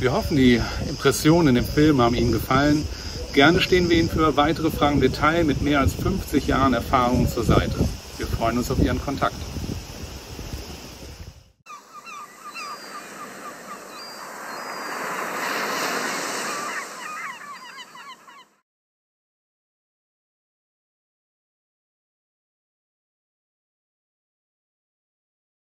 Wir hoffen, die Impressionen in dem Film haben Ihnen gefallen. Gerne stehen wir Ihnen für weitere Fragen im Detail mit mehr als 50 Jahren Erfahrung zur Seite. Wir freuen uns auf Ihren Kontakt.